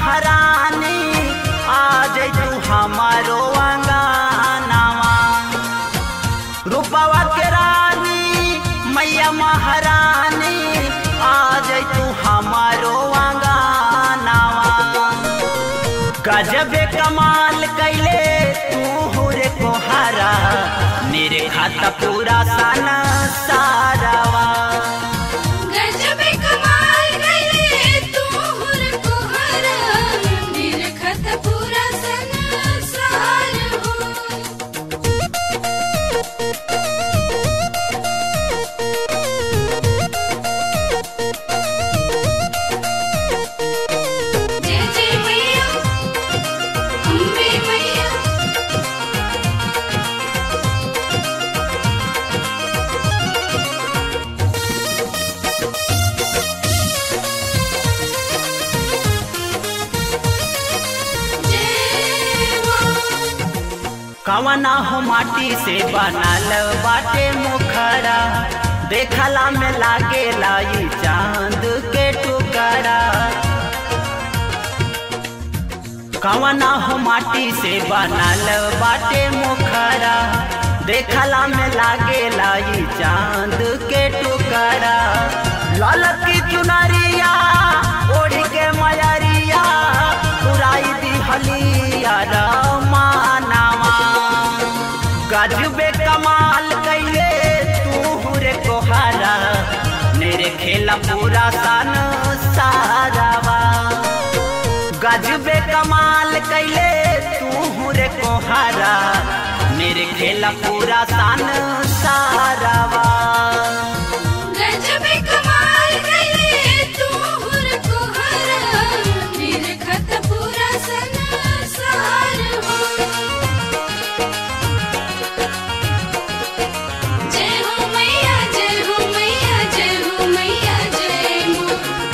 महारानी आज तू हमारो अंगनावा। रूपवा के रानी मैया महारानी आज तू हमारो अंगनावा। गजबे कमाल कैले तू रे कोहारा मेरे खाता पूरा साना सारावा। गजबे कमाल कैले तू रे कोहारा मेरे खाता पूरा साना सार हो। जय जय मैया अम्बे मैया। कवना हो माटी से बनल बाटे मुखरा देखला में लागे लाई चांद के टुकड़ा। कवना हो माटी से बनल बाटे मुखरा देखला में लागे लाई चांद के टुकड़ा। लाल की चुनरिया ओढ़ के मयरिया उड़ाई दी हलिया रमानावा। गजबे कमाल कैले तू रे कोहारा मेरे खेला पूरा सन सारावा। गजबे कमाल कैले तू रे कोहारा मेरे खेला पूरा सन सारावा। गजबे कमाल कैले तू रे कोहारा मेरे खाता पूरा साना सार हो। जय हो मैया जय हो मैया जय हो मैया जय हो।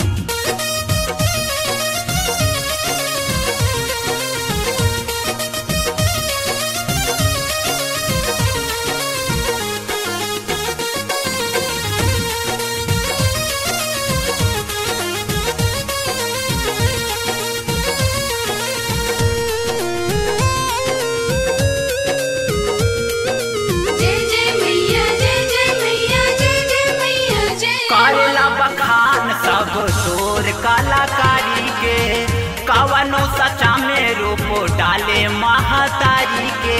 जय जय मैया जय जय मैया जय जय मैया जय। काला बखान सब तोर कलाकारी के कवनो सचा में रूप डाले महतारी के।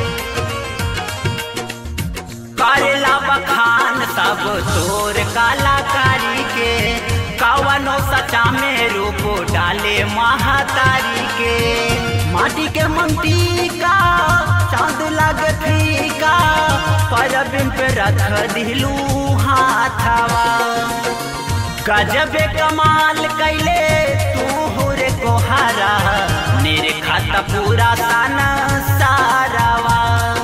काला बखान सब तोर कलाकारी के कवनो सचा में रूप डाले महतारी के। माटी के मंटी का चांद लगे फीका परबिन पे रख दिलू हाथवा। गजबे कमाल कैले तू रे कोहारा मेरे खाता पूरा साना सारावा।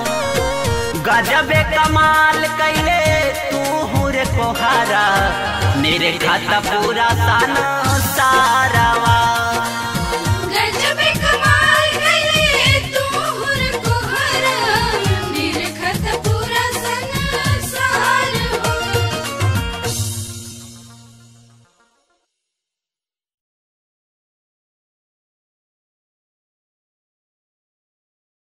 गजबे कमाल कैले तू रे कोहारा मेरे खाता पूरा साना